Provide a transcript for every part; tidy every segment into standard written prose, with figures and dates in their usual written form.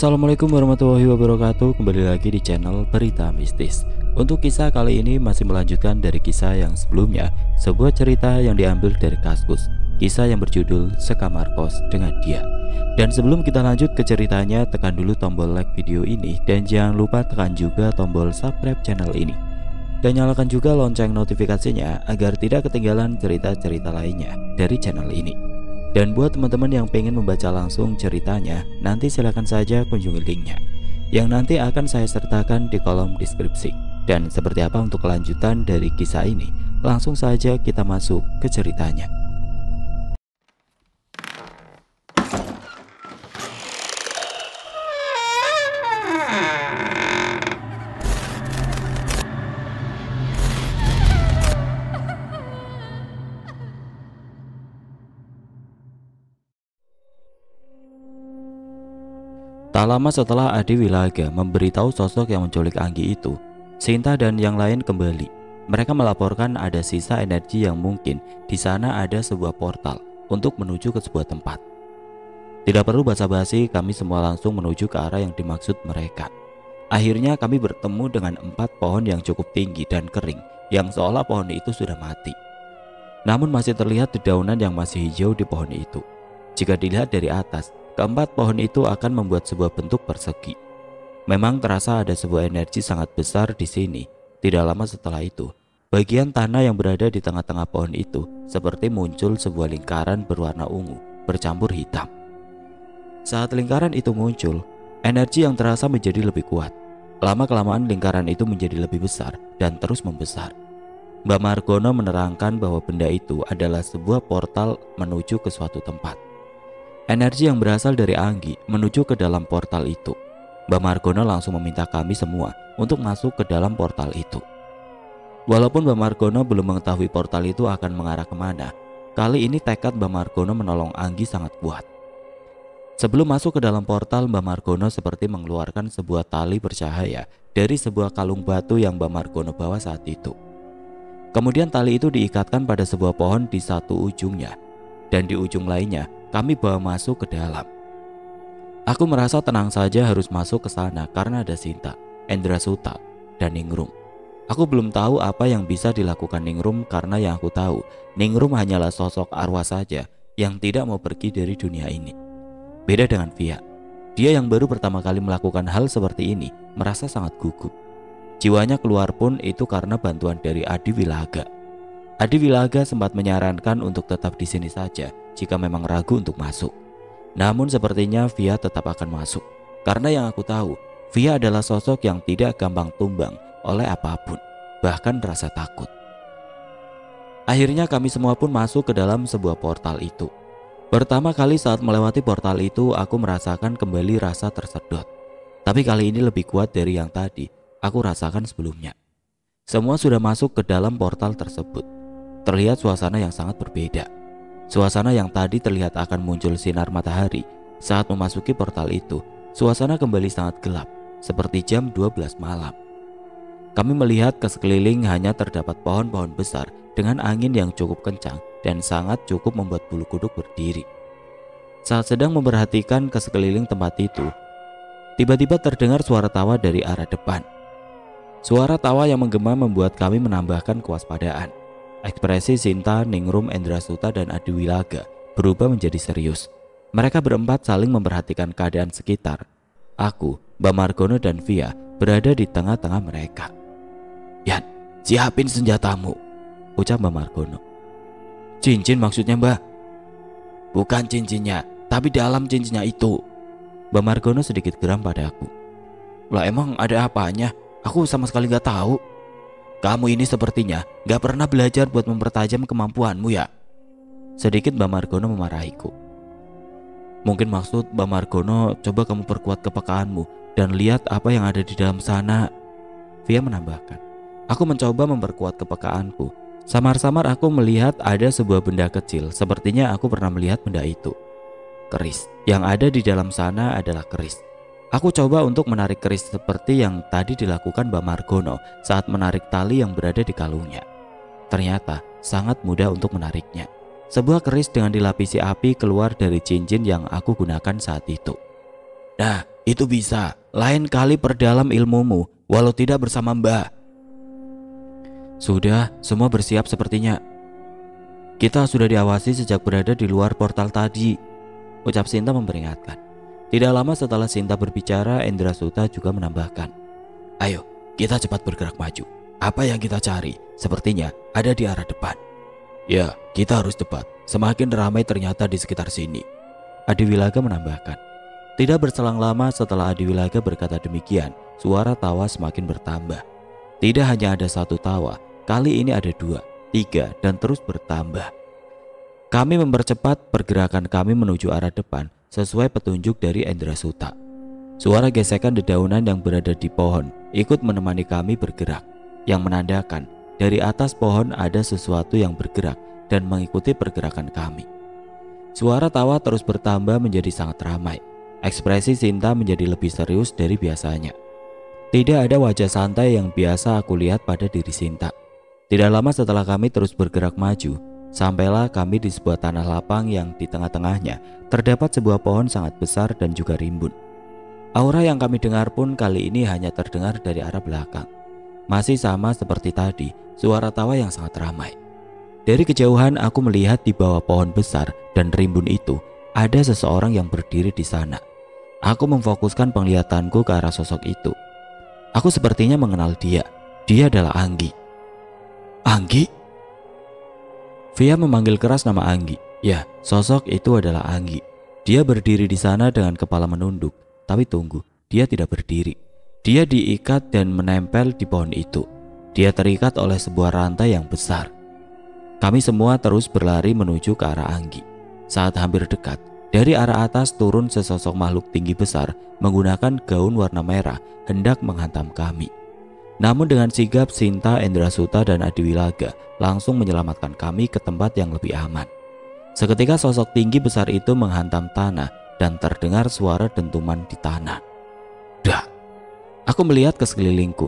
Assalamualaikum warahmatullahi wabarakatuh. Kembali lagi di channel Berita Mistis. Untuk kisah kali ini masih melanjutkan dari kisah yang sebelumnya, sebuah cerita yang diambil dari Kaskus, kisah yang berjudul Sekamar Kos dengan Dia. Dan sebelum kita lanjut ke ceritanya, tekan dulu tombol like video ini dan jangan lupa tekan juga tombol subscribe channel ini. Dan nyalakan juga lonceng notifikasinya agar tidak ketinggalan cerita-cerita lainnya dari channel ini. Dan buat teman-teman yang pengen membaca langsung ceritanya, nanti silahkan saja kunjungi linknya yang nanti akan saya sertakan di kolom deskripsi. Dan seperti apa untuk kelanjutan dari kisah ini, langsung saja kita masuk ke ceritanya. Tak lama setelah Adi Wilaga memberitahu sosok yang menculik Anggi itu, Sinta dan yang lain kembali. Mereka melaporkan ada sisa energi yang mungkin di sana ada sebuah portal untuk menuju ke sebuah tempat. Tidak perlu basa-basi, kami semua langsung menuju ke arah yang dimaksud mereka. Akhirnya kami bertemu dengan 4 pohon yang cukup tinggi dan kering, yang seolah pohon itu sudah mati. Namun masih terlihat dedaunan yang masih hijau di pohon itu. Jika dilihat dari atas, keempat pohon itu akan membuat sebuah bentuk persegi. Memang terasa ada sebuah energi sangat besar di sini. Tidak lama setelah itu, bagian tanah yang berada di tengah-tengah pohon itu seperti muncul sebuah lingkaran berwarna ungu bercampur hitam. Saat lingkaran itu muncul, energi yang terasa menjadi lebih kuat. Lama-kelamaan lingkaran itu menjadi lebih besar dan terus membesar. Mbak Margono menerangkan bahwa benda itu adalah sebuah portal menuju ke suatu tempat. Energi yang berasal dari Anggi menuju ke dalam portal itu. Mbak Margono langsung meminta kami semua untuk masuk ke dalam portal itu. Walaupun Mbak Margono belum mengetahui portal itu akan mengarah kemana, kali ini tekad Mbak Margono menolong Anggi sangat kuat. Sebelum masuk ke dalam portal, Mbak Margono seperti mengeluarkan sebuah tali bercahaya dari sebuah kalung batu yang Mbak Margono bawa saat itu. Kemudian tali itu diikatkan pada sebuah pohon di satu ujungnya, dan di ujung lainnya kami bawa masuk ke dalam. Aku merasa tenang saja harus masuk ke sana karena ada Sinta, Endrasuta, dan Ningrum. Aku belum tahu apa yang bisa dilakukan Ningrum karena yang aku tahu, Ningrum hanyalah sosok arwah saja yang tidak mau pergi dari dunia ini. Beda dengan Via. Dia yang baru pertama kali melakukan hal seperti ini merasa sangat gugup. Jiwanya keluar pun itu karena bantuan dari Adi Wilaga. Adi Wilaga sempat menyarankan untuk tetap di sini saja jika memang ragu untuk masuk. Namun sepertinya Via tetap akan masuk. Karena yang aku tahu, Via adalah sosok yang tidak gampang tumbang oleh apapun, bahkan rasa takut. Akhirnya kami semua pun masuk ke dalam sebuah portal itu. Pertama kali saat melewati portal itu, aku merasakan kembali rasa tersedot. Tapi kali ini lebih kuat dari yang tadi aku rasakan sebelumnya. Semua sudah masuk ke dalam portal tersebut. Terlihat suasana yang sangat berbeda. Suasana yang tadi terlihat akan muncul sinar matahari. Saat memasuki portal itu, suasana kembali sangat gelap, seperti jam 12 malam. Kami melihat ke sekeliling hanya terdapat pohon-pohon besar dengan angin yang cukup kencang dan sangat cukup membuat bulu kuduk berdiri. Saat sedang memperhatikan ke sekeliling tempat itu, tiba-tiba terdengar suara tawa dari arah depan. Suara tawa yang menggema membuat kami menambahkan kewaspadaan. Ekspresi Sinta, Ningrum, Endrasuta, dan Adi Wilaga berubah menjadi serius. Mereka berempat saling memperhatikan keadaan sekitar. Aku, Mbak Margono, dan Via berada di tengah-tengah mereka. "Yan, siapin senjatamu," ucap Mbak Margono. "Cincin maksudnya, Mbak?" "Bukan cincinnya, tapi dalam cincinnya itu." Mbak Margono sedikit geram pada aku. "Lah emang ada apanya? Aku sama sekali gak tahu." "Kamu ini sepertinya gak pernah belajar buat mempertajam kemampuanmu ya?" Sedikit Mbak Margono memarahiku. "Mungkin maksud Mbak Margono coba kamu perkuat kepekaanmu dan lihat apa yang ada di dalam sana," Via menambahkan. Aku mencoba memperkuat kepekaanku. Samar-samar aku melihat ada sebuah benda kecil. Sepertinya aku pernah melihat benda itu. Keris. Yang ada di dalam sana adalah keris. Aku coba untuk menarik keris seperti yang tadi dilakukan Mbak Margono saat menarik tali yang berada di kalungnya. Ternyata sangat mudah untuk menariknya. Sebuah keris dengan dilapisi api keluar dari cincin yang aku gunakan saat itu. "Nah, Itu bisa, lain kali perdalam ilmumu, walau tidak bersama Mbak. Sudah, semua bersiap sepertinya. Kita sudah diawasi sejak berada di luar portal tadi, ucap Sinta memperingatkan. Tidak lama setelah Sinta berbicara, Endrasuta juga menambahkan. Ayo, kita cepat bergerak maju. Apa yang kita cari, sepertinya ada di arah depan. Ya, kita harus cepat. Semakin ramai ternyata di sekitar sini, Adiwilaga menambahkan. Tidak berselang lama setelah Adiwilaga berkata demikian, suara tawa semakin bertambah. Tidak hanya ada satu tawa, kali ini ada 2, 3, dan terus bertambah. Kami mempercepat pergerakan kami menuju arah depan sesuai petunjuk dari Endrasuta. Suara gesekan dedaunan yang berada di pohon ikut menemani kami bergerak, yang menandakan dari atas pohon ada sesuatu yang bergerak dan mengikuti pergerakan kami. Suara tawa terus bertambah menjadi sangat ramai. Ekspresi Sinta menjadi lebih serius dari biasanya. Tidak ada wajah santai yang biasa aku lihat pada diri Sinta. Tidak lama setelah kami terus bergerak maju, sampailah kami di sebuah tanah lapang yang di tengah-tengahnya terdapat sebuah pohon sangat besar dan juga rimbun. Aura yang kami dengar pun kali ini hanya terdengar dari arah belakang. Masih sama seperti tadi, suara tawa yang sangat ramai. Dari kejauhan aku melihat di bawah pohon besar dan rimbun itu ada seseorang yang berdiri di sana. Aku memfokuskan penglihatanku ke arah sosok itu. Aku sepertinya mengenal dia. Dia adalah Anggi. Anggi? Via memanggil keras nama Anggi. Ya, sosok itu adalah Anggi. Dia berdiri di sana dengan kepala menunduk. Tapi tunggu, dia tidak berdiri. Dia diikat dan menempel di pohon itu. Dia terikat oleh sebuah rantai yang besar. Kami semua terus berlari menuju ke arah Anggi. Saat hampir dekat, dari arah atas turun sesosok makhluk tinggi besar menggunakan gaun warna merah hendak menghantam kami. Namun dengan sigap Sinta, Endrasuta, dan Adiwilaga langsung menyelamatkan kami ke tempat yang lebih aman. Seketika sosok tinggi besar itu menghantam tanah dan terdengar suara dentuman di tanah. Dah! Aku melihat ke sekelilingku.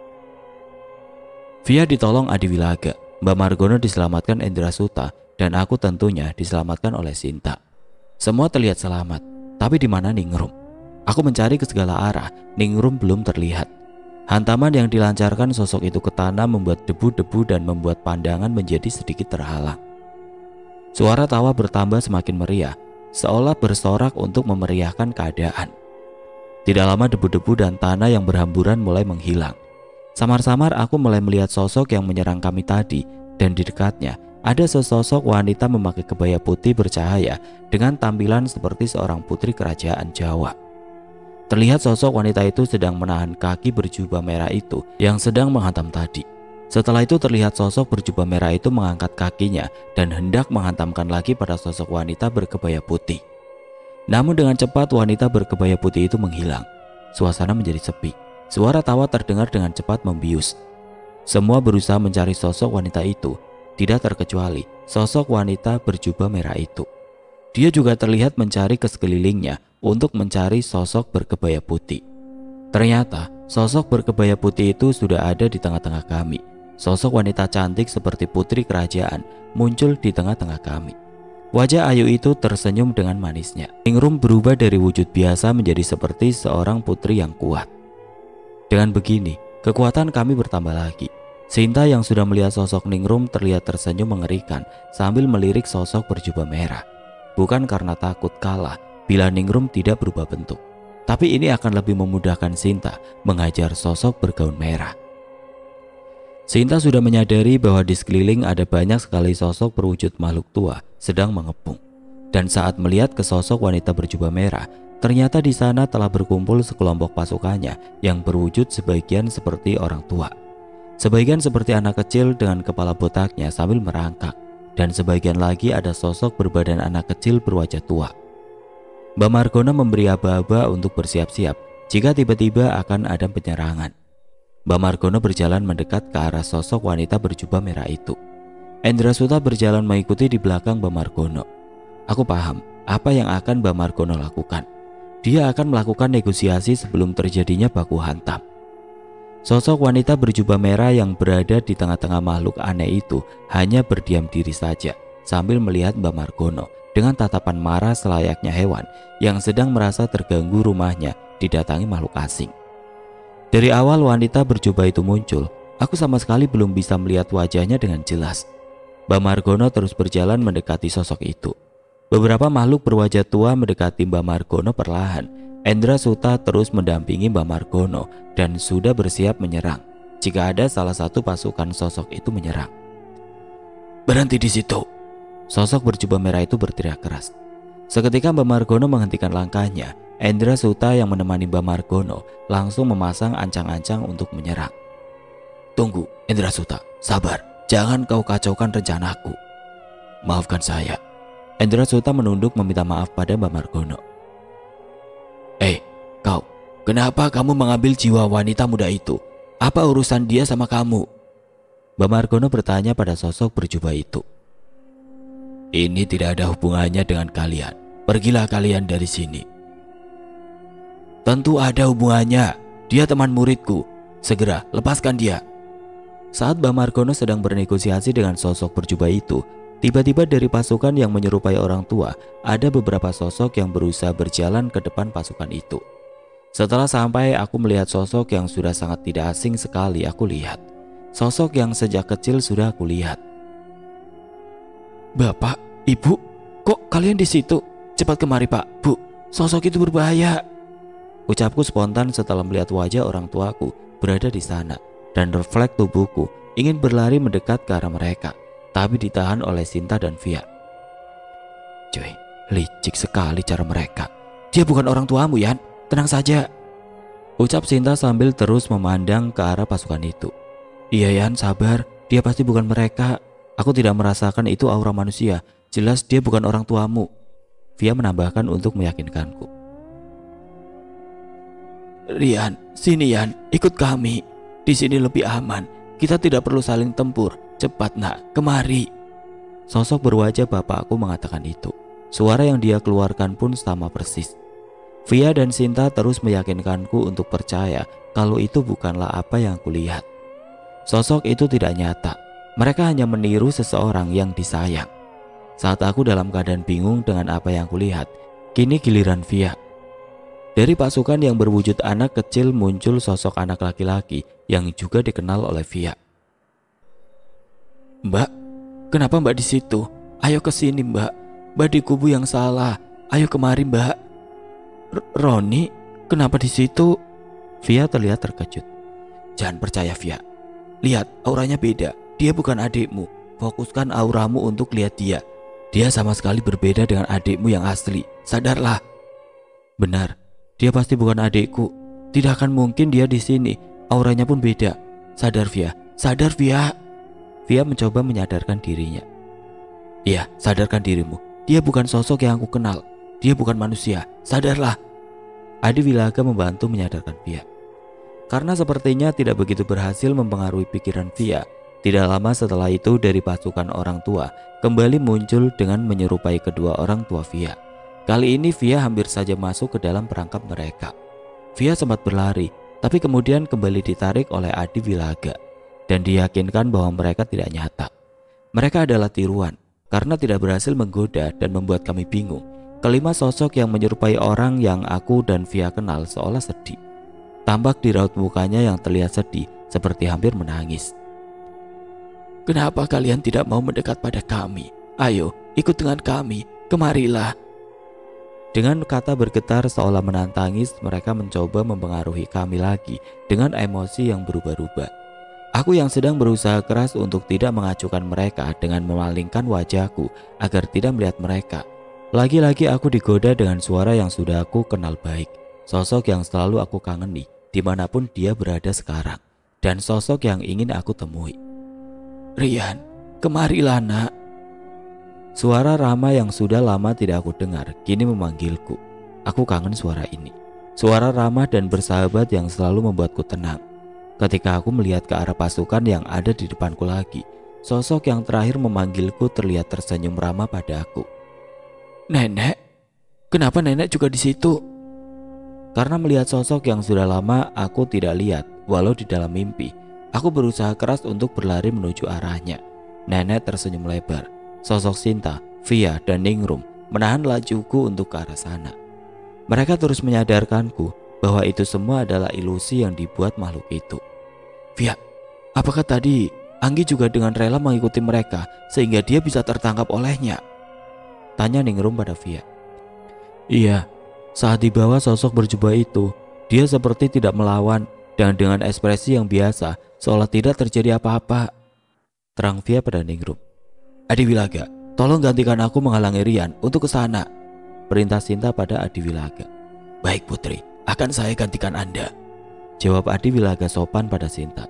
Via ditolong Adiwilaga, Mbak Margono diselamatkan Endrasuta, dan aku tentunya diselamatkan oleh Sinta. Semua terlihat selamat, tapi di mana Ningrum? Aku mencari ke segala arah, Ningrum belum terlihat. Hantaman yang dilancarkan sosok itu ke tanah membuat debu-debu dan membuat pandangan menjadi sedikit terhalang. Suara tawa bertambah semakin meriah, seolah bersorak untuk memeriahkan keadaan. Tidak lama debu-debu dan tanah yang berhamburan mulai menghilang. Samar-samar aku mulai melihat sosok yang menyerang kami tadi, dan di dekatnya ada sesosok wanita memakai kebaya putih bercahaya dengan tampilan seperti seorang putri kerajaan Jawa. Terlihat sosok wanita itu sedang menahan kaki berjubah merah itu yang sedang menghantam tadi. Setelah itu terlihat sosok berjubah merah itu mengangkat kakinya dan hendak menghantamkan lagi pada sosok wanita berkebaya putih. Namun dengan cepat wanita berkebaya putih itu menghilang. Suasana menjadi sepi. Suara tawa terdengar dengan cepat membius. Semua berusaha mencari sosok wanita itu, tidak terkecuali sosok wanita berjubah merah itu. Dia juga terlihat mencari ke sekelilingnya untuk mencari sosok berkebaya putih. Ternyata sosok berkebaya putih itu sudah ada di tengah-tengah kami. Sosok wanita cantik seperti putri kerajaan muncul di tengah-tengah kami. Wajah ayu itu tersenyum dengan manisnya. Ningrum berubah dari wujud biasa menjadi seperti seorang putri yang kuat. Dengan begini, kekuatan kami bertambah lagi. Sinta yang sudah melihat sosok Ningrum terlihat tersenyum mengerikan sambil melirik sosok berjubah merah. Bukan karena takut kalah bila Ningrum tidak berubah bentuk, tapi ini akan lebih memudahkan Sinta mengajar sosok bergaun merah. Sinta sudah menyadari bahwa di sekeliling ada banyak sekali sosok berwujud makhluk tua sedang mengepung. Dan saat melihat ke sosok wanita berjubah merah, ternyata di sana telah berkumpul sekelompok pasukannya yang berwujud sebagian seperti orang tua. Sebagian seperti anak kecil dengan kepala botaknya sambil merangkak, dan sebagian lagi ada sosok berbadan anak kecil berwajah tua. Mbak Margona memberi aba-aba untuk bersiap-siap jika tiba-tiba akan ada penyerangan. Mbak Margono berjalan mendekat ke arah sosok wanita berjubah merah itu. Endrasuta berjalan mengikuti di belakang Mbak Margono. Aku paham apa yang akan Mbak Margono lakukan. Dia akan melakukan negosiasi sebelum terjadinya baku hantam. Sosok wanita berjubah merah yang berada di tengah-tengah makhluk aneh itu hanya berdiam diri saja sambil melihat Mbak Margono dengan tatapan marah selayaknya hewan yang sedang merasa terganggu rumahnya didatangi makhluk asing. Dari awal wanita berjubah itu muncul, aku sama sekali belum bisa melihat wajahnya dengan jelas. Mbak Margono terus berjalan mendekati sosok itu. Beberapa makhluk berwajah tua mendekati Mbak Margono perlahan. Endra Suta terus mendampingi Mbak Margono dan sudah bersiap menyerang jika ada salah satu pasukan sosok itu menyerang. "Berhenti di situ!" Sosok berjubah merah itu berteriak keras. Seketika Mbak Margono menghentikan langkahnya. Endra Suta yang menemani Mbak Margono langsung memasang ancang-ancang untuk menyerang. "Tunggu, Endra Suta, sabar, jangan kau kacaukan rencanaku." "Maafkan saya." Endra Suta menunduk meminta maaf pada Mbak Margono. Kau, kenapa kamu mengambil jiwa wanita muda itu? Apa urusan dia sama kamu?" Mbak Margono bertanya pada sosok berjubah itu. "Ini tidak ada hubungannya dengan kalian. Pergilah kalian dari sini." "Tentu ada hubungannya. Dia teman muridku. Segera lepaskan dia." Saat Mbak Margono sedang bernegosiasi dengan sosok berjubah itu, tiba-tiba dari pasukan yang menyerupai orang tua, ada beberapa sosok yang berusaha berjalan ke depan pasukan itu. Setelah sampai, aku melihat sosok yang sudah sangat tidak asing sekali aku lihat. Sosok yang sejak kecil sudah aku lihat. "Bapak, Ibu, kok kalian di situ? Cepat kemari, Pak, Bu. Sosok itu berbahaya." Ucapku spontan setelah melihat wajah orang tuaku berada di sana, dan refleks tubuhku ingin berlari mendekat ke arah mereka, tapi ditahan oleh Sinta dan Via. "Cuy, licik sekali cara mereka. Dia bukan orang tuamu, Yan. Tenang saja," ucap Sinta sambil terus memandang ke arah pasukan itu. "Iya Yan, sabar. Dia pasti bukan mereka. Aku tidak merasakan itu aura manusia. Jelas dia bukan orang tuamu," Via menambahkan untuk meyakinkanku. "Rian, sini Yan, ikut kami. Di sini lebih aman. Kita tidak perlu saling tempur. Cepat nak, kemari." Sosok berwajah bapakku mengatakan itu. Suara yang dia keluarkan pun sama persis. Via dan Sinta terus meyakinkanku untuk percaya kalau itu bukanlah apa yang kulihat. Sosok itu tidak nyata. Mereka hanya meniru seseorang yang disayang. Saat aku dalam keadaan bingung dengan apa yang kulihat, kini giliran Via. Dari pasukan yang berwujud anak kecil muncul sosok anak laki-laki yang juga dikenal oleh Via. "Mbak, kenapa Mbak di situ? Ayo ke sini Mbak. Mbak di kubu yang salah. Ayo kemari Mbak." "Roni, kenapa di situ?" Via terlihat terkejut. "Jangan percaya Via. Lihat, auranya beda. Dia bukan adikmu. Fokuskan auramu untuk lihat dia. Dia sama sekali berbeda dengan adikmu yang asli. Sadarlah." "Benar, dia pasti bukan adikku. Tidak akan mungkin dia di sini. Auranya pun beda. Sadar Via, sadar Via." Via mencoba menyadarkan dirinya. "Iya, sadarkan dirimu. Dia bukan sosok yang aku kenal. Dia bukan manusia. Sadarlah." Adi Wilaga membantu menyadarkan Via. Karena sepertinya tidak begitu berhasil mempengaruhi pikiran Via, tidak lama setelah itu dari pasukan orang tua kembali muncul dengan menyerupai kedua orang tua Via. Kali ini Via hampir saja masuk ke dalam perangkap mereka. Via sempat berlari, tapi kemudian kembali ditarik oleh Adi Wilaga dan diyakinkan bahwa mereka tidak nyata. Mereka adalah tiruan karena tidak berhasil menggoda dan membuat kami bingung. Kelima sosok yang menyerupai orang yang aku dan Via kenal seolah sedih. Tampak di raut mukanya yang terlihat sedih seperti hampir menangis. "Kenapa kalian tidak mau mendekat pada kami? Ayo, ikut dengan kami. Kemarilah." Dengan kata bergetar seolah menantangi, mereka mencoba mempengaruhi kami lagi dengan emosi yang berubah-ubah. Aku yang sedang berusaha keras untuk tidak mengacuhkan mereka dengan memalingkan wajahku agar tidak melihat mereka. Lagi-lagi aku digoda dengan suara yang sudah aku kenal baik. Sosok yang selalu aku kangeni dimanapun dia berada sekarang. Dan sosok yang ingin aku temui. "Rian, kemarilah nak." Suara Rama yang sudah lama tidak aku dengar kini memanggilku. Aku kangen suara ini. Suara Rama dan bersahabat yang selalu membuatku tenang. Ketika aku melihat ke arah pasukan yang ada di depanku lagi, sosok yang terakhir memanggilku terlihat tersenyum ramah pada aku. "Nenek, kenapa nenek juga di situ?" Karena melihat sosok yang sudah lama aku tidak lihat, walau di dalam mimpi, aku berusaha keras untuk berlari menuju arahnya. Nenek tersenyum lebar. Sosok Sinta, Via, dan Ningrum menahan lajuku untuk ke arah sana. Mereka terus menyadarkanku bahwa itu semua adalah ilusi yang dibuat makhluk itu. Via, apakah tadi Anggi juga dengan rela mengikuti mereka sehingga dia bisa tertangkap olehnya? Tanya Ningrum pada Via. Iya, saat dibawa sosok berjubah itu, dia seperti tidak melawan dan dengan ekspresi yang biasa seolah tidak terjadi apa-apa. Terang Via pada Ningrum. Adiwilaga, tolong gantikan aku menghalangi Rian untuk ke sana. Perintah Sinta pada Adiwilaga. Baik putri, akan saya gantikan Anda, jawab Adiwilaga sopan pada Sinta.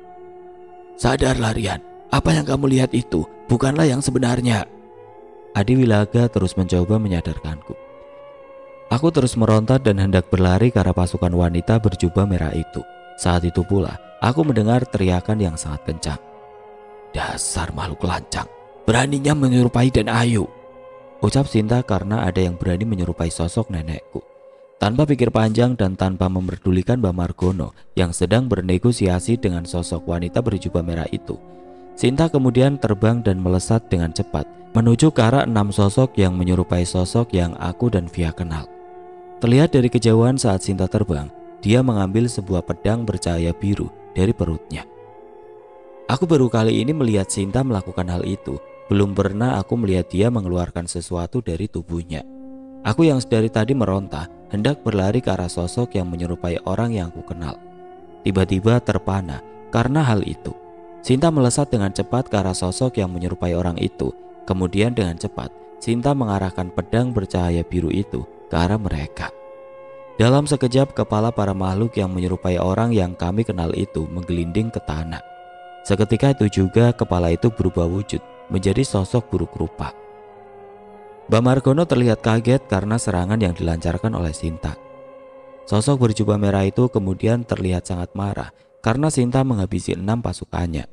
Sadarlah Rian, apa yang kamu lihat itu bukanlah yang sebenarnya. Adiwilaga terus mencoba menyadarkanku. Aku terus meronta dan hendak berlari ke arah pasukan wanita berjubah merah itu. Saat itu pula, aku mendengar teriakan yang sangat kencang. Dasar makhluk lancang, beraninya menyerupai Den Ayu, ucap Sinta karena ada yang berani menyerupai sosok nenekku. Tanpa pikir panjang dan tanpa memperdulikan Mbak Margono yang sedang bernegosiasi dengan sosok wanita berjubah merah itu, Sinta kemudian terbang dan melesat dengan cepat menuju ke arah 6 sosok yang menyerupai sosok yang aku dan Via kenal. Terlihat dari kejauhan saat Sinta terbang, dia mengambil sebuah pedang bercahaya biru dari perutnya. Aku baru kali ini melihat Sinta melakukan hal itu. Belum pernah aku melihat dia mengeluarkan sesuatu dari tubuhnya. Aku yang dari tadi meronta hendak berlari ke arah sosok yang menyerupai orang yang aku kenal. Tiba-tiba terpana karena hal itu. Sinta melesat dengan cepat ke arah sosok yang menyerupai orang itu. Kemudian dengan cepat Sinta mengarahkan pedang bercahaya biru itu ke arah mereka. Dalam sekejap kepala para makhluk yang menyerupai orang yang kami kenal itu menggelinding ke tanah. Seketika itu juga kepala itu berubah wujud menjadi sosok buruk rupa. Mbak Margono terlihat kaget karena serangan yang dilancarkan oleh Sinta. Sosok berjubah merah itu kemudian terlihat sangat marah karena Sinta menghabisi 6 pasukannya.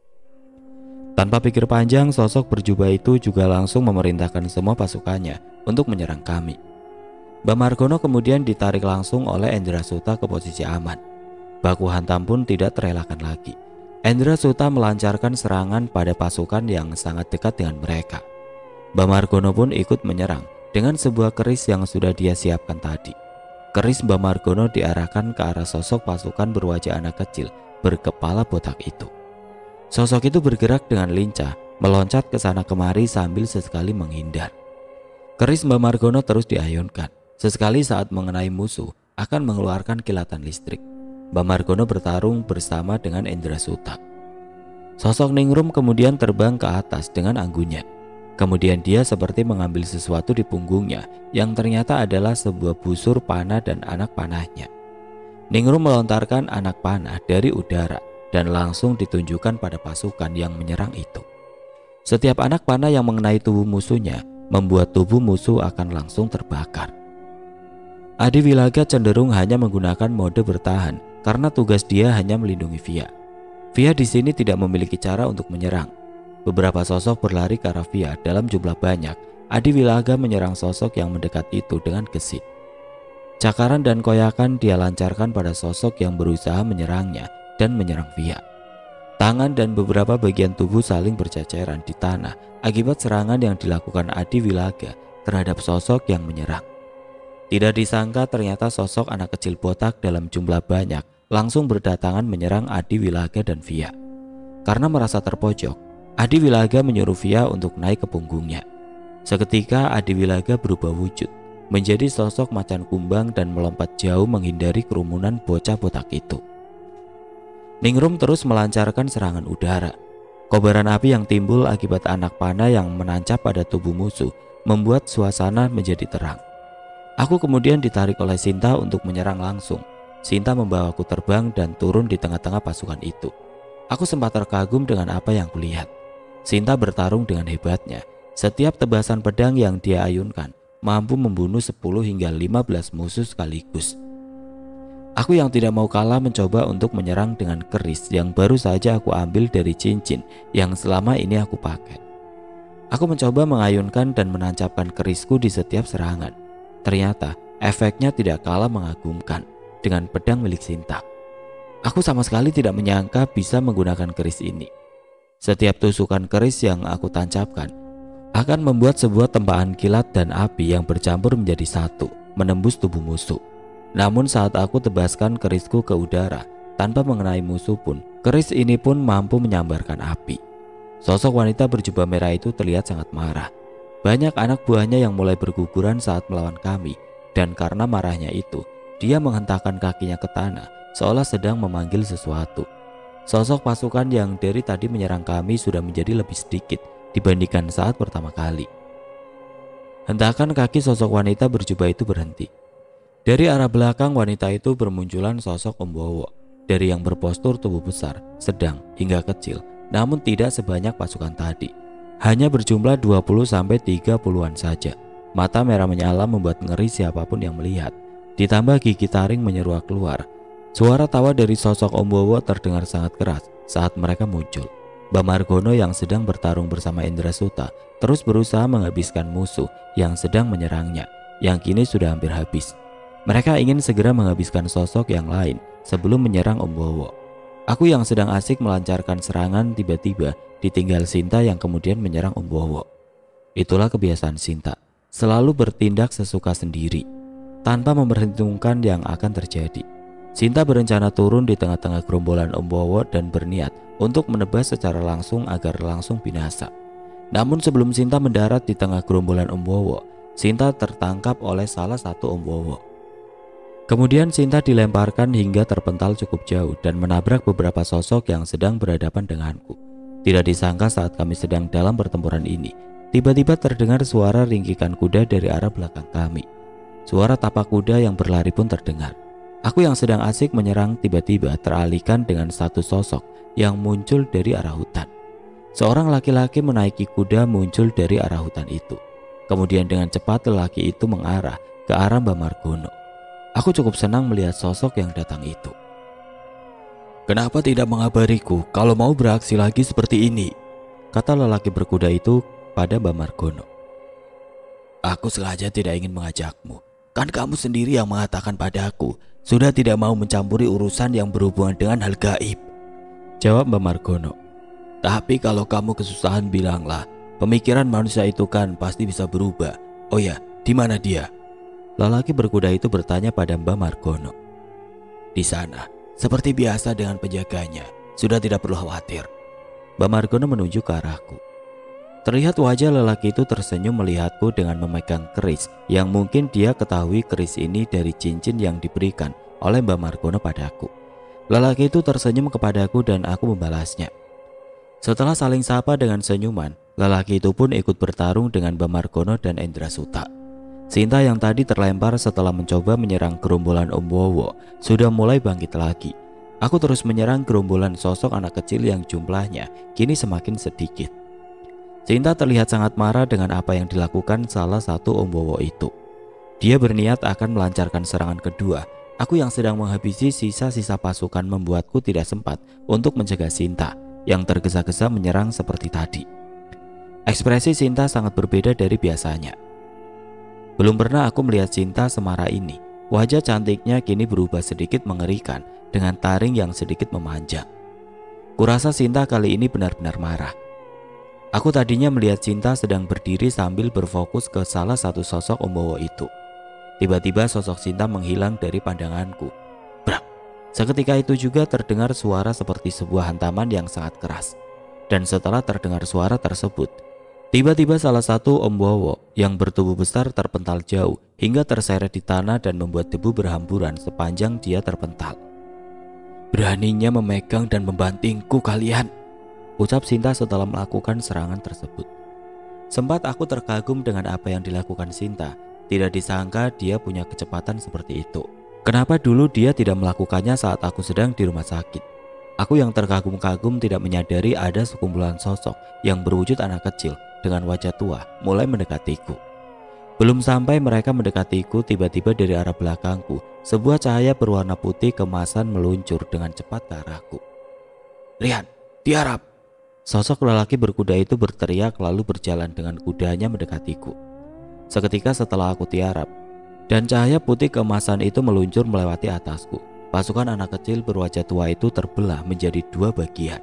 Tanpa pikir panjang, sosok berjubah itu juga langsung memerintahkan semua pasukannya untuk menyerang kami. Mbak Margono kemudian ditarik langsung oleh Endrasuta ke posisi aman. Baku hantam pun tidak terelakkan lagi. Endrasuta melancarkan serangan pada pasukan yang sangat dekat dengan mereka. Mbak Margono pun ikut menyerang dengan sebuah keris yang sudah dia siapkan tadi. Keris Mbak Margono diarahkan ke arah sosok pasukan berwajah anak kecil berkepala botak itu. Sosok itu bergerak dengan lincah, meloncat ke sana kemari sambil sesekali menghindar. Keris Mbak Margono terus diayunkan. Sesekali saat mengenai musuh akan mengeluarkan kilatan listrik. Mbak Margono bertarung bersama dengan Endrasuta. Sosok Ningrum kemudian terbang ke atas dengan anggunnya. Kemudian dia seperti mengambil sesuatu di punggungnya yang ternyata adalah sebuah busur panah dan anak panahnya. Ningrum melontarkan anak panah dari udara dan langsung ditunjukkan pada pasukan yang menyerang itu. Setiap anak panah yang mengenai tubuh musuhnya membuat tubuh musuh akan langsung terbakar. Adiwilaga cenderung hanya menggunakan mode bertahan karena tugas dia hanya melindungi Via. Via di sini tidak memiliki cara untuk menyerang. Beberapa sosok berlari ke arah Via dalam jumlah banyak. Adiwilaga menyerang sosok yang mendekat itu dengan gesit. Cakaran dan koyakan dia lancarkan pada sosok yang berusaha menyerangnya dan menyerang Via. Tangan dan beberapa bagian tubuh saling berceceran di tanah akibat serangan yang dilakukan Adiwilaga terhadap sosok yang menyerang. Tidak disangka ternyata sosok anak kecil botak dalam jumlah banyak langsung berdatangan menyerang Adiwilaga dan Via. Karena merasa terpojok, Adiwilaga menyuruh Via untuk naik ke punggungnya. Seketika Adiwilaga berubah wujud menjadi sosok macan kumbang dan melompat jauh menghindari kerumunan bocah botak itu. Ningrum terus melancarkan serangan udara. Kobaran api yang timbul akibat anak panah yang menancap pada tubuh musuh membuat suasana menjadi terang. Aku kemudian ditarik oleh Sinta untuk menyerang langsung. Sinta membawaku terbang dan turun di tengah-tengah pasukan itu. Aku sempat terkagum dengan apa yang kulihat. Sinta bertarung dengan hebatnya. Setiap tebasan pedang yang dia ayunkan mampu membunuh 10 hingga 15 musuh sekaligus. Aku yang tidak mau kalah mencoba untuk menyerang dengan keris yang baru saja aku ambil dari cincin yang selama ini aku pakai. Aku mencoba mengayunkan dan menancapkan kerisku di setiap serangan. Ternyata efeknya tidak kalah mengagumkan dengan pedang milik Sinta. Aku sama sekali tidak menyangka bisa menggunakan keris ini. Setiap tusukan keris yang aku tancapkan akan membuat sebuah tempahan kilat dan api yang bercampur menjadi satu, menembus tubuh musuh. Namun saat aku tebaskan kerisku ke udara tanpa mengenai musuh pun, keris ini pun mampu menyambarkan api. Sosok wanita berjubah merah itu terlihat sangat marah. Banyak anak buahnya yang mulai berguguran saat melawan kami, dan karena marahnya itu, dia menghentakkan kakinya ke tanah seolah sedang memanggil sesuatu. Sosok pasukan yang dari tadi menyerang kami sudah menjadi lebih sedikit dibandingkan saat pertama kali. Hentakan kaki sosok wanita berjubah itu berhenti. Dari arah belakang wanita itu bermunculan sosok Ombowo. Dari yang berpostur tubuh besar, sedang, hingga kecil, namun tidak sebanyak pasukan tadi. Hanya berjumlah 20-30-an saja. Mata merah menyala membuat ngeri siapapun yang melihat. Ditambah gigi taring menyeruak keluar. Suara tawa dari sosok Ombowo terdengar sangat keras saat mereka muncul. Bamargono yang sedang bertarung bersama Indrasuta terus berusaha menghabiskan musuh yang sedang menyerangnya, yang kini sudah hampir habis. Mereka ingin segera menghabiskan sosok yang lain sebelum menyerang Ombowo. Aku yang sedang asik melancarkan serangan tiba-tiba ditinggal Sinta yang kemudian menyerang Ombowo. Itulah kebiasaan Sinta, selalu bertindak sesuka sendiri, tanpa memperhitungkan yang akan terjadi. Sinta berencana turun di tengah-tengah gerombolan Ombowo dan berniat untuk menebas secara langsung agar langsung binasa. Namun sebelum Sinta mendarat di tengah gerombolan Ombowo, Sinta tertangkap oleh salah satu Ombowo. Kemudian Sinta dilemparkan hingga terpental cukup jauh dan menabrak beberapa sosok yang sedang berhadapan denganku. Tidak disangka saat kami sedang dalam pertempuran ini, tiba-tiba terdengar suara ringkikan kuda dari arah belakang kami. Suara tapak kuda yang berlari pun terdengar. Aku yang sedang asik menyerang tiba-tiba teralihkan dengan satu sosok yang muncul dari arah hutan. Seorang laki-laki menaiki kuda muncul dari arah hutan itu. Kemudian dengan cepat lelaki itu mengarah ke arah Bamargono. Aku cukup senang melihat sosok yang datang itu. "Kenapa tidak mengabariku kalau mau beraksi lagi seperti ini?" kata lelaki berkuda itu pada Bamargono. "Aku sengaja tidak ingin mengajakmu. Kan kamu sendiri yang mengatakan padaku sudah tidak mau mencampuri urusan yang berhubungan dengan hal gaib," jawab Bamargono. "Tapi kalau kamu kesusahan bilanglah. Pemikiran manusia itu kan pasti bisa berubah. Oh ya, di mana dia?" Lelaki berkuda itu bertanya pada Bamargono. "Di sana, seperti biasa dengan penjaganya. Sudah tidak perlu khawatir." Bamargono menunjuk ke arahku. Terlihat wajah lelaki itu tersenyum melihatku dengan memegang keris yang mungkin dia ketahui keris ini dari cincin yang diberikan oleh Bamargono padaku. Lelaki itu tersenyum kepadaku dan aku membalasnya. Setelah saling sapa dengan senyuman, lelaki itu pun ikut bertarung dengan Bamargono dan Indrasuta. Sinta yang tadi terlempar setelah mencoba menyerang gerombolan Ombowo sudah mulai bangkit lagi. Aku terus menyerang gerombolan sosok anak kecil yang jumlahnya kini semakin sedikit. Sinta terlihat sangat marah dengan apa yang dilakukan salah satu Ombowo itu. Dia berniat akan melancarkan serangan kedua. Aku yang sedang menghabisi sisa-sisa pasukan membuatku tidak sempat untuk mencegah Sinta yang tergesa-gesa menyerang seperti tadi. Ekspresi Sinta sangat berbeda dari biasanya. Belum pernah aku melihat Sinta semarah ini. Wajah cantiknya kini berubah sedikit mengerikan dengan taring yang sedikit memanjang. Kurasa Sinta kali ini benar-benar marah. Aku tadinya melihat Sinta sedang berdiri sambil berfokus ke salah satu sosok Ombowo itu. Tiba-tiba sosok Sinta menghilang dari pandanganku. Brak! Seketika itu juga terdengar suara seperti sebuah hantaman yang sangat keras. Dan setelah terdengar suara tersebut, tiba-tiba salah satu Ombowo yang bertubuh besar terpental jauh hingga terseret di tanah dan membuat debu berhamburan sepanjang dia terpental. "Beraninya memegang dan membantingku kalian," ucap Sinta setelah melakukan serangan tersebut. Sempat aku terkagum dengan apa yang dilakukan Sinta. Tidak disangka dia punya kecepatan seperti itu. Kenapa dulu dia tidak melakukannya saat aku sedang di rumah sakit? Aku yang terkagum-kagum tidak menyadari ada sekumpulan sosok yang berwujud anak kecil dengan wajah tua mulai mendekatiku. Belum sampai mereka mendekatiku, tiba-tiba dari arah belakangku sebuah cahaya berwarna putih kemasan meluncur dengan cepat ke arahku. "Rian, tiarap!" Sosok lelaki berkuda itu berteriak lalu berjalan dengan kudanya mendekatiku. Seketika setelah aku tiarap dan cahaya putih keemasan itu meluncur melewati atasku, pasukan anak kecil berwajah tua itu terbelah menjadi dua bagian.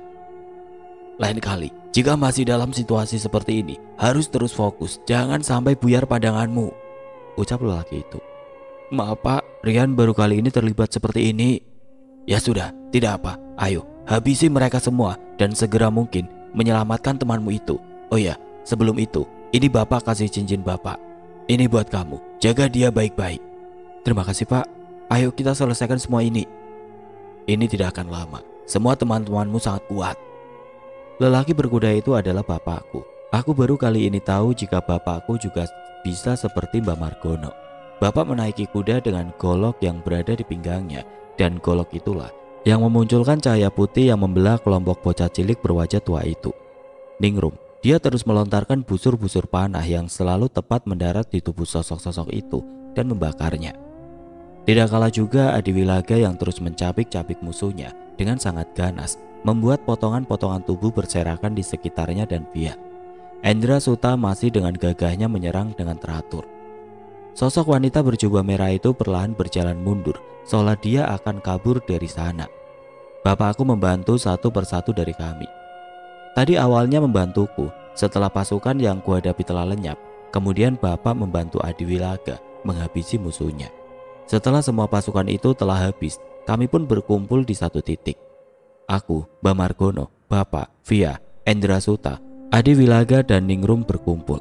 "Lain kali, jika masih dalam situasi seperti ini, harus terus fokus, jangan sampai buyar pandanganmu," ucap lelaki itu. Maaf Pak, Rian baru kali ini terlibat seperti ini. Ya sudah, tidak apa. Ayo, habisi mereka semua dan segera mungkin menyelamatkan temanmu itu. Oh ya, sebelum itu, ini Bapak kasih cincin Bapak. Ini buat kamu, jaga dia baik-baik. Terima kasih Pak. Ayo kita selesaikan semua ini. Ini tidak akan lama. Semua teman-temanmu sangat kuat. Lelaki berkuda itu adalah bapakku. Aku baru kali ini tahu jika bapakku juga bisa seperti Mbak Margono. Bapak menaiki kuda dengan golok yang berada di pinggangnya, dan golok itulah yang memunculkan cahaya putih yang membelah kelompok bocah cilik berwajah tua itu. Ningrum, dia terus melontarkan busur-busur panah yang selalu tepat mendarat di tubuh sosok-sosok itu dan membakarnya. Tidak kalah juga Adiwilaga yang terus mencabik-cabik musuhnya dengan sangat ganas, membuat potongan-potongan tubuh berserakan di sekitarnya dan Via. Endra Suta masih dengan gagahnya menyerang dengan teratur. Sosok wanita berjubah merah itu perlahan berjalan mundur, seolah dia akan kabur dari sana. Bapakku membantu satu persatu dari kami. Tadi awalnya membantuku, setelah pasukan yang kuhadapi telah lenyap, kemudian Bapak membantu Adiwilaga menghabisi musuhnya. Setelah semua pasukan itu telah habis, kami pun berkumpul di satu titik. Aku, Mbak Margono, Bapak, Via, Endra Suta, Adiwilaga dan Ningrum berkumpul.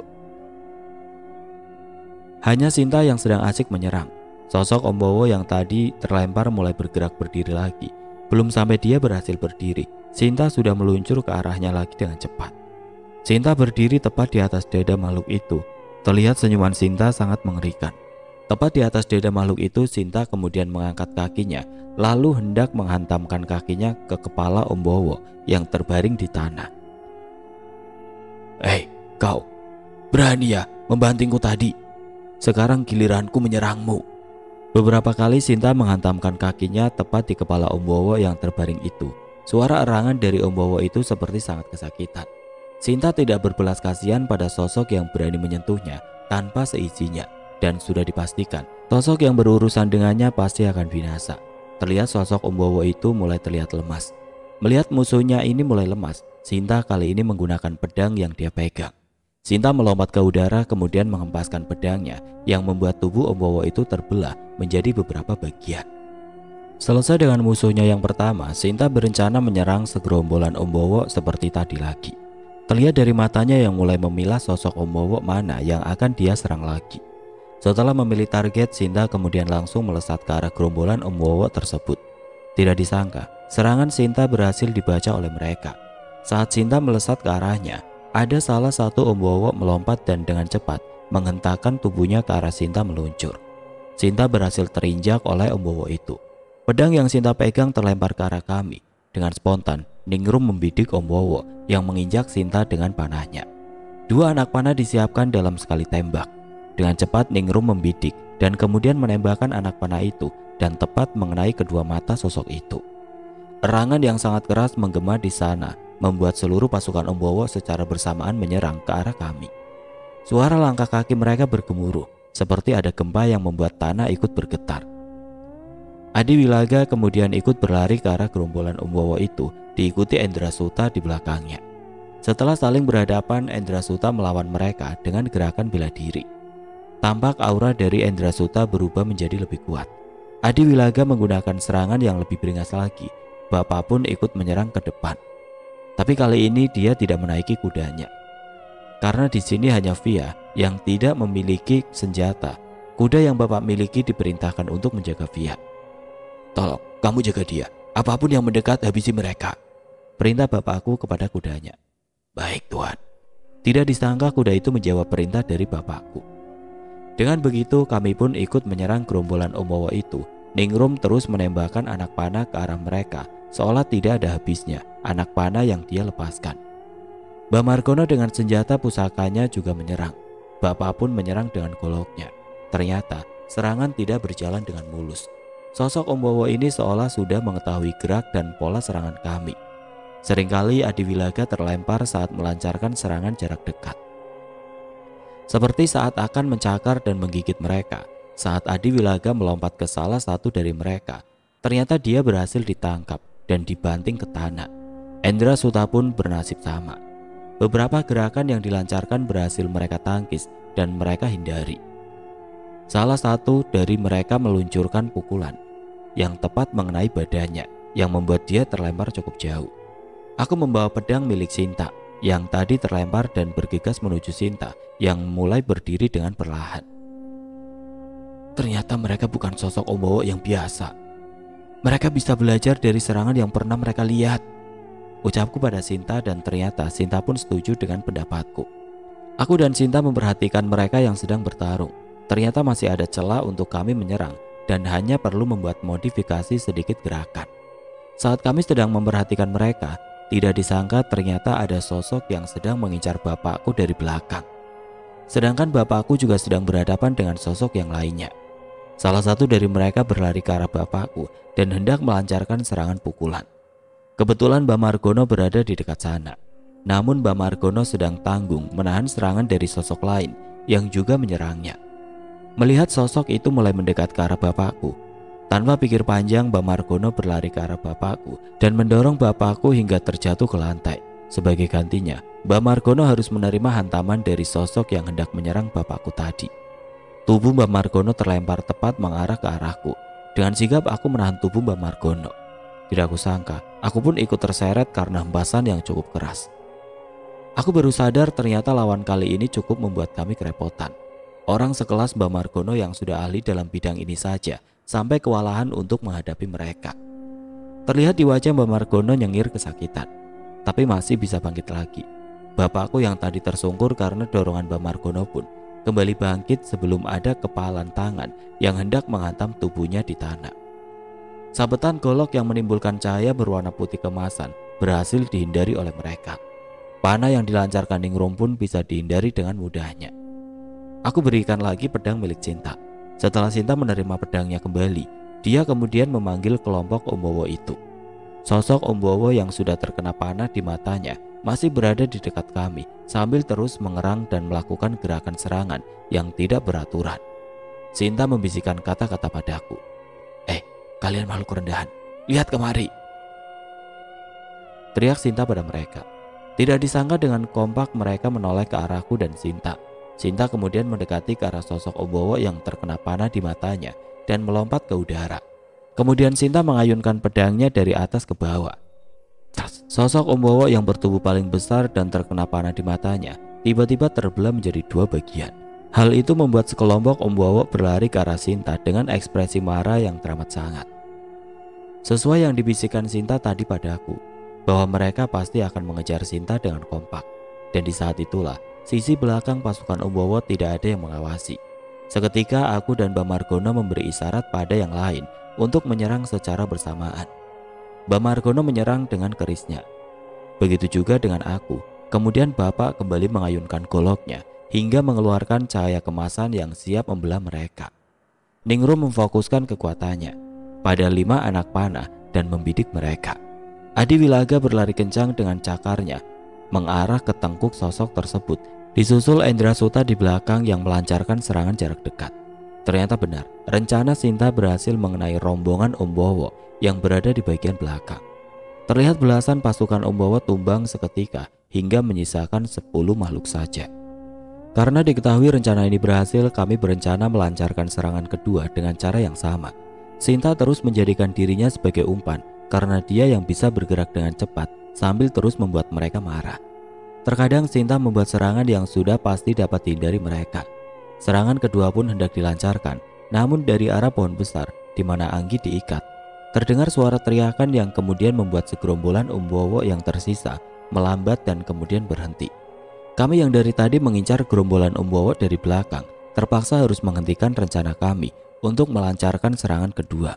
Hanya Sinta yang sedang asik menyerang. Sosok Om Bowo yang tadi terlempar mulai bergerak berdiri lagi. Belum sampai dia berhasil berdiri, Sinta sudah meluncur ke arahnya lagi dengan cepat. Sinta berdiri tepat di atas dada makhluk itu. Terlihat senyuman Sinta sangat mengerikan. Tepat di atas dada makhluk itu, Sinta kemudian mengangkat kakinya, lalu hendak menghantamkan kakinya ke kepala Om Bowo yang terbaring di tanah. "Hei, kau berani ya membantingku tadi? Sekarang giliranku menyerangmu." Beberapa kali Sinta menghantamkan kakinya tepat di kepala Om Bowo yang terbaring itu. Suara erangan dari Om Bowo itu seperti sangat kesakitan. Sinta tidak berbelas kasihan pada sosok yang berani menyentuhnya tanpa seizinnya. Dan sudah dipastikan, sosok yang berurusan dengannya pasti akan binasa. Terlihat sosok Om Bowo itu mulai terlihat lemas. Melihat musuhnya ini mulai lemas, Sinta kali ini menggunakan pedang yang dia pegang. Sinta melompat ke udara kemudian menghempaskan pedangnya yang membuat tubuh Om Bowo itu terbelah menjadi beberapa bagian. Selesai dengan musuhnya yang pertama, Sinta berencana menyerang segerombolan Om Bowo seperti tadi lagi. Terlihat dari matanya yang mulai memilah sosok Om Bowo mana yang akan dia serang lagi. Setelah memilih target, Sinta kemudian langsung melesat ke arah gerombolan Om Bowo tersebut. Tidak disangka, serangan Sinta berhasil dibaca oleh mereka. Saat Sinta melesat ke arahnya, ada salah satu Om Bowo melompat dan dengan cepat menghentakkan tubuhnya ke arah Sinta meluncur. Sinta berhasil terinjak oleh Om Bowo itu. Pedang yang Sinta pegang terlempar ke arah kami. Dengan spontan, Ningrum membidik Om Bowo yang menginjak Sinta dengan panahnya. Dua anak panah disiapkan dalam sekali tembak. Dengan cepat Ningrum membidik dan kemudian menembakkan anak panah itu dan tepat mengenai kedua mata sosok itu. Erangan yang sangat keras menggema di sana, membuat seluruh pasukan Om Bowo secara bersamaan menyerang ke arah kami. Suara langkah kaki mereka bergemuruh, seperti ada gempa yang membuat tanah ikut bergetar. Adiwilaga kemudian ikut berlari ke arah gerombolan Om Bowo itu, diikuti Endra Suta di belakangnya. Setelah saling berhadapan, Endra Suta melawan mereka dengan gerakan bela diri. Tampak aura dari Endra Suta berubah menjadi lebih kuat. Adiwilaga menggunakan serangan yang lebih beringas lagi. Bapak pun ikut menyerang ke depan. Tapi kali ini dia tidak menaiki kudanya. Karena di sini hanya Via yang tidak memiliki senjata. Kuda yang Bapak miliki diperintahkan untuk menjaga Via. "Tolong, kamu jaga dia. Apapun yang mendekat, habisi mereka," perintah bapakku kepada kudanya. "Baik, Tuan." Tidak disangka kuda itu menjawab perintah dari bapakku. Dengan begitu kami pun ikut menyerang gerombolan Om Bowo itu. Ningrum terus menembakkan anak panah ke arah mereka, seolah tidak ada habisnya anak panah yang dia lepaskan. Mbak Margono dengan senjata pusakanya juga menyerang. Bapak pun menyerang dengan goloknya. Ternyata serangan tidak berjalan dengan mulus. Sosok Om Bowo ini seolah sudah mengetahui gerak dan pola serangan kami. Seringkali Adiwilaga terlempar saat melancarkan serangan jarak dekat. Seperti saat akan mencakar dan menggigit mereka. Saat Adiwilaga melompat ke salah satu dari mereka, ternyata dia berhasil ditangkap dan dibanting ke tanah. Endra Suta pun bernasib sama. Beberapa gerakan yang dilancarkan berhasil mereka tangkis dan mereka hindari. Salah satu dari mereka meluncurkan pukulan yang tepat mengenai badannya, yang membuat dia terlempar cukup jauh. Aku membawa pedang milik Sinta yang tadi terlempar dan bergegas menuju Sinta yang mulai berdiri dengan perlahan. Ternyata mereka bukan sosok Ombowo yang biasa. Mereka bisa belajar dari serangan yang pernah mereka lihat, ucapku pada Sinta, dan ternyata Sinta pun setuju dengan pendapatku. Aku dan Sinta memperhatikan mereka yang sedang bertarung. Ternyata masih ada celah untuk kami menyerang dan hanya perlu membuat modifikasi sedikit gerakan. Saat kami sedang memperhatikan mereka, tidak disangka ternyata ada sosok yang sedang mengincar bapakku dari belakang. Sedangkan bapakku juga sedang berhadapan dengan sosok yang lainnya. Salah satu dari mereka berlari ke arah bapakku dan hendak melancarkan serangan pukulan. Kebetulan Mbak Margono berada di dekat sana. Namun Mbak Margono sedang tanggung menahan serangan dari sosok lain yang juga menyerangnya. Melihat sosok itu mulai mendekat ke arah bapakku, tanpa pikir panjang Mbak Margono berlari ke arah bapakku dan mendorong bapakku hingga terjatuh ke lantai. Sebagai gantinya, Mbak Margono harus menerima hantaman dari sosok yang hendak menyerang bapakku tadi. Tubuh Mbak Margono terlempar tepat mengarah ke arahku. Dengan sigap aku menahan tubuh Mbak Margono. Tidak kusangka, aku pun ikut terseret karena hempasan yang cukup keras. Aku baru sadar ternyata lawan kali ini cukup membuat kami kerepotan. Orang sekelas Mbak Margono yang sudah ahli dalam bidang ini saja sampai kewalahan untuk menghadapi mereka. Terlihat di wajah Mbak Margono nyengir kesakitan, tapi masih bisa bangkit lagi. Bapakku yang tadi tersungkur karena dorongan Mbak Margono pun kembali bangkit sebelum ada kepalan tangan yang hendak menghantam tubuhnya di tanah. Sabetan golok yang menimbulkan cahaya berwarna putih kemasan berhasil dihindari oleh mereka. Panah yang dilancarkan Ningrum pun bisa dihindari dengan mudahnya. Aku berikan lagi pedang milik Sinta. Setelah Sinta menerima pedangnya kembali, dia kemudian memanggil kelompok Ombowo itu. Sosok Ombowo yang sudah terkena panah di matanya masih berada di dekat kami sambil terus mengerang dan melakukan gerakan serangan yang tidak beraturan. Sinta membisikkan kata-kata padaku. Kalian makhluk rendahan, lihat kemari!" teriak Sinta pada mereka. Tidak disangka dengan kompak mereka menoleh ke arahku dan Sinta. Sinta kemudian mendekati ke arah sosok Ombowo yang terkena panah di matanya dan melompat ke udara. Kemudian Sinta mengayunkan pedangnya dari atas ke bawah. Sosok Ombowo yang bertubuh paling besar dan terkena panah di matanya tiba-tiba terbelah menjadi dua bagian. Hal itu membuat sekelompok Ombowo berlari ke arah Sinta dengan ekspresi marah yang teramat sangat. Sesuai yang dibisikkan Sinta tadi padaku, bahwa mereka pasti akan mengejar Sinta dengan kompak. Dan di saat itulah, sisi belakang pasukan Ombowo tidak ada yang mengawasi. Seketika aku dan Mbak Margono memberi isyarat pada yang lain untuk menyerang secara bersamaan. Mbak Margono menyerang dengan kerisnya. Begitu juga dengan aku. Kemudian Bapak kembali mengayunkan goloknya hingga mengeluarkan cahaya kemasan yang siap membelah mereka. Ningrum memfokuskan kekuatannya pada 5 anak panah dan membidik mereka. Adi Wilaga berlari kencang dengan cakarnya mengarah ke tengkuk sosok tersebut, disusul Endra Suta di belakang yang melancarkan serangan jarak dekat. Ternyata benar, rencana Sinta berhasil mengenai rombongan Ombowo yang berada di bagian belakang. Terlihat belasan pasukan Ombowo tumbang seketika hingga menyisakan 10 makhluk saja. Karena diketahui rencana ini berhasil, kami berencana melancarkan serangan kedua dengan cara yang sama. Sinta terus menjadikan dirinya sebagai umpan karena dia yang bisa bergerak dengan cepat sambil terus membuat mereka marah. Terkadang Sinta membuat serangan yang sudah pasti dapat dihindari mereka. Serangan kedua pun hendak dilancarkan, namun dari arah pohon besar di mana Anggi diikat, terdengar suara teriakan yang kemudian membuat segerombolan Ombowo yang tersisa melambat dan kemudian berhenti. Kami yang dari tadi mengincar gerombolan Ombowo dari belakang terpaksa harus menghentikan rencana kami untuk melancarkan serangan kedua.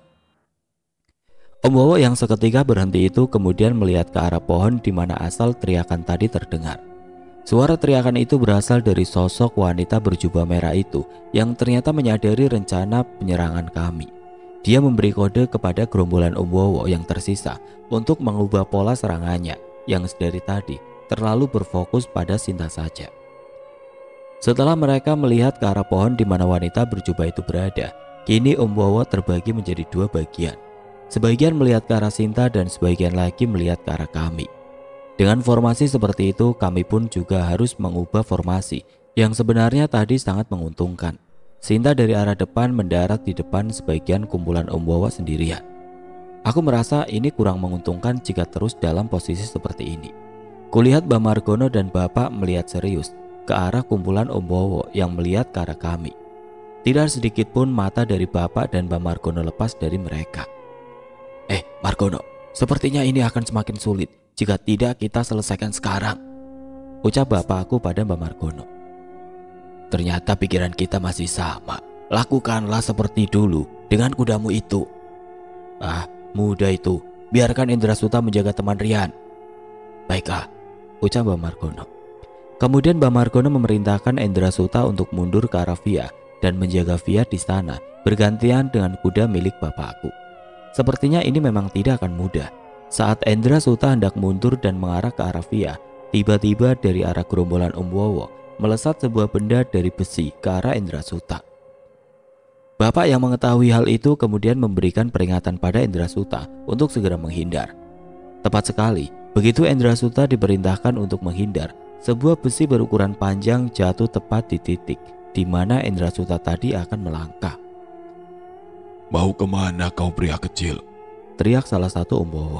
Ombowo yang seketika berhenti itu kemudian melihat ke arah pohon di mana asal teriakan tadi terdengar. Suara teriakan itu berasal dari sosok wanita berjubah merah itu yang ternyata menyadari rencana penyerangan kami. Dia memberi kode kepada gerombolan Ombowo yang tersisa untuk mengubah pola serangannya yang dari tadi terlalu berfokus pada Sinta saja. Setelah mereka melihat ke arah pohon di mana wanita berjubah itu berada, kini Ombowo terbagi menjadi 2 bagian. Sebagian melihat ke arah Sinta dan sebagian lagi melihat ke arah kami. Dengan formasi seperti itu, kami pun juga harus mengubah formasi yang sebenarnya tadi sangat menguntungkan. Sinta dari arah depan mendarat di depan sebagian kumpulan Om Wowo sendirian. Aku merasa ini kurang menguntungkan jika terus dalam posisi seperti ini. Kulihat Mbak Margono dan Bapak melihat serius ke arah kumpulan Om Wowo yang melihat ke arah kami. Tidak sedikit pun mata dari Bapak dan Mbak Margono lepas dari mereka. Margono, sepertinya ini akan semakin sulit jika tidak kita selesaikan sekarang, ucap bapakku pada Mbak Margono. Ternyata pikiran kita masih sama. Lakukanlah seperti dulu dengan kudamu itu. Mudah itu. Biarkan Indrasuta menjaga teman Rian. Baiklah, ucap Mbak Margono. Kemudian Mbak Margono memerintahkan Indrasuta untuk mundur ke arah Via dan menjaga Via di sana bergantian dengan kuda milik bapakku. Sepertinya ini memang tidak akan mudah. Saat Indrasuta hendak mundur dan mengarah ke arah Via, tiba-tiba dari arah gerombolan Om Wowo melesat sebuah benda dari besi ke arah Indrasuta. Bapak yang mengetahui hal itu kemudian memberikan peringatan pada Indrasuta untuk segera menghindar. Tepat sekali, begitu Indrasuta diperintahkan untuk menghindar, sebuah besi berukuran panjang jatuh tepat di titik di mana Indrasuta tadi akan melangkah. Mau kemana kau pria kecil? Teriak salah satu Om Wowo.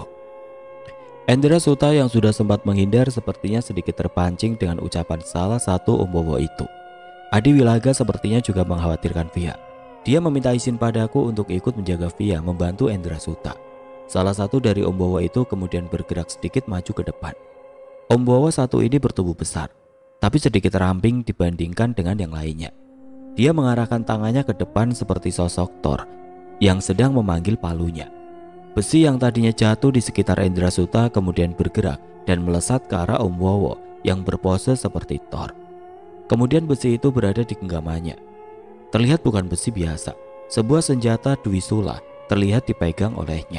Indrasuta yang sudah sempat menghindar sepertinya sedikit terpancing dengan ucapan salah satu Om Wowo itu. Adi Wilaga sepertinya juga mengkhawatirkan Via. Dia meminta izin padaku untuk ikut menjaga Via membantu Indrasuta. Salah satu dari Om Wowo itu kemudian bergerak sedikit maju ke depan. Om Wowo satu ini bertubuh besar, tapi sedikit ramping dibandingkan dengan yang lainnya. Dia mengarahkan tangannya ke depan seperti sosok Thor yang sedang memanggil palunya. Besi yang tadinya jatuh di sekitar Indrasuta kemudian bergerak dan melesat ke arah Om Wowo yang berpose seperti Thor. Kemudian besi itu berada di genggamannya. Terlihat bukan besi biasa, sebuah senjata Dwisula terlihat dipegang olehnya.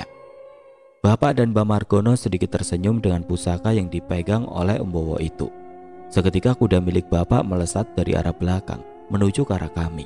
Bapak dan Mbak Margono sedikit tersenyum dengan pusaka yang dipegang oleh Om Wowo itu. Seketika kuda milik Bapak melesat dari arah belakang menuju ke arah kami.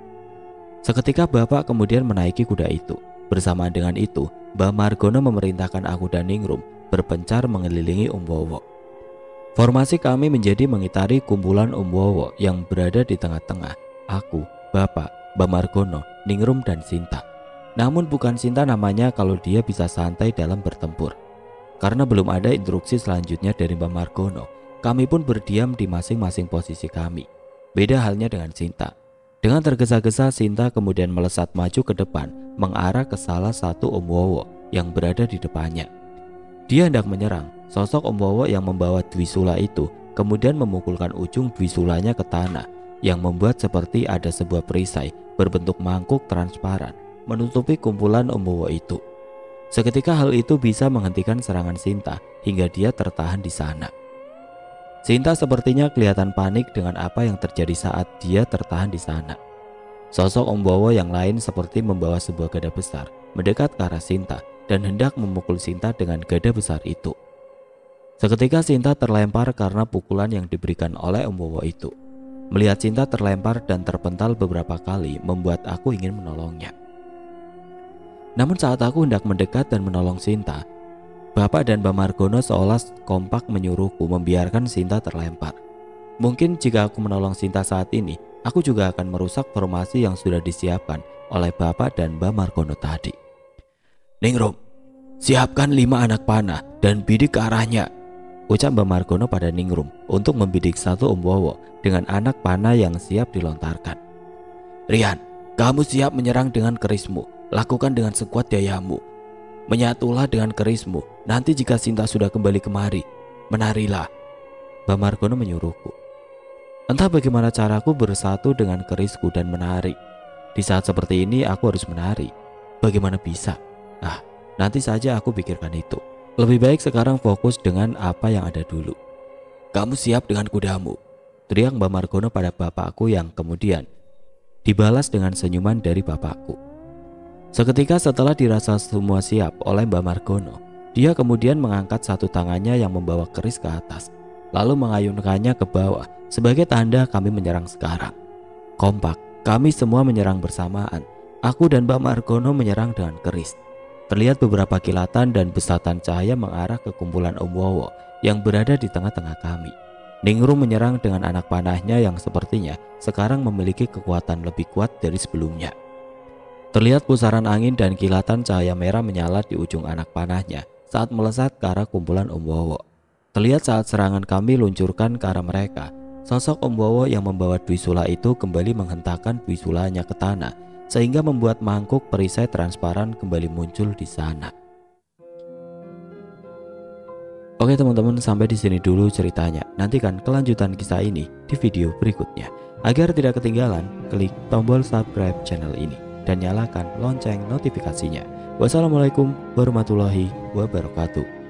Seketika Bapak kemudian menaiki kuda itu. Bersamaan dengan itu, Mbak Margono memerintahkan aku dan Ningrum berpencar mengelilingi Om Wowo. Formasi kami menjadi mengitari kumpulan Om Wowo yang berada di tengah-tengah. Aku, Bapak, Mbak Margono, Ningrum dan Sinta. Namun bukan Sinta namanya kalau dia bisa santai dalam bertempur. Karena belum ada instruksi selanjutnya dari Mbak Margono, kami pun berdiam di masing-masing posisi kami. Beda halnya dengan Sinta. Dengan tergesa-gesa Sinta kemudian melesat maju ke depan mengarah ke salah satu Om Wowo yang berada di depannya. Dia hendak menyerang. Sosok Om Wowo yang membawa Dwisula itu kemudian memukulkan ujung Dwisulanya ke tanah yang membuat seperti ada sebuah perisai berbentuk mangkuk transparan menutupi kumpulan Om Wowo itu. Seketika hal itu bisa menghentikan serangan Sinta hingga dia tertahan di sana. Sinta sepertinya kelihatan panik dengan apa yang terjadi saat dia tertahan di sana. Sosok Om Wowo yang lain seperti membawa sebuah gada besar mendekat ke arah Sinta dan hendak memukul Sinta dengan gada besar itu. Seketika Sinta terlempar karena pukulan yang diberikan oleh Om Wowo itu. Melihat Sinta terlempar dan terpental beberapa kali membuat aku ingin menolongnya. Namun saat aku hendak mendekat dan menolong Sinta, Bapak dan Mbak Margono seolah kompak menyuruhku membiarkan Sinta terlempar. Mungkin jika aku menolong Sinta saat ini, aku juga akan merusak formasi yang sudah disiapkan oleh Bapak dan Mbak Margono tadi. Ningrum, siapkan 5 anak panah dan bidik ke arahnya, ucap Mbak Margono pada Ningrum untuk membidik satu Om Wowo dengan anak panah yang siap dilontarkan. Rian, kamu siap menyerang dengan kerismu, lakukan dengan sekuat dayamu. Menyatulah dengan kerismu, nanti jika Sinta sudah kembali kemari, menarilah, Mbak Margono menyuruhku. Entah bagaimana caraku bersatu dengan kerisku dan menari. Di saat seperti ini aku harus menari. Bagaimana bisa? Nanti saja aku pikirkan itu. Lebih baik sekarang fokus dengan apa yang ada dulu. Kamu siap dengan kudamu, teriak Mbak Margono pada bapakku yang kemudian dibalas dengan senyuman dari bapakku. Seketika setelah dirasa semua siap oleh Mbak Margono, dia kemudian mengangkat satu tangannya yang membawa keris ke atas, lalu mengayunkannya ke bawah sebagai tanda kami menyerang sekarang. Kompak, kami semua menyerang bersamaan. Aku dan Mbak Margono menyerang dengan keris. Terlihat beberapa kilatan dan besatan cahaya mengarah ke kumpulan Om Wowo yang berada di tengah-tengah kami. Ningrum menyerang dengan anak panahnya yang sepertinya sekarang memiliki kekuatan lebih kuat dari sebelumnya. Terlihat pusaran angin dan kilatan cahaya merah menyala di ujung anak panahnya saat melesat ke arah kumpulan Om Wowo. Terlihat saat serangan kami luncurkan ke arah mereka, sosok Om Wowo yang membawa Dwisula itu kembali menghentakkan Dwisulanya ke tanah, sehingga membuat mangkuk perisai transparan kembali muncul di sana. Oke teman-teman, sampai di sini dulu ceritanya. Nantikan kelanjutan kisah ini di video berikutnya. Agar tidak ketinggalan, klik tombol subscribe channel ini dan nyalakan lonceng notifikasinya. Wassalamualaikum warahmatullahi wabarakatuh.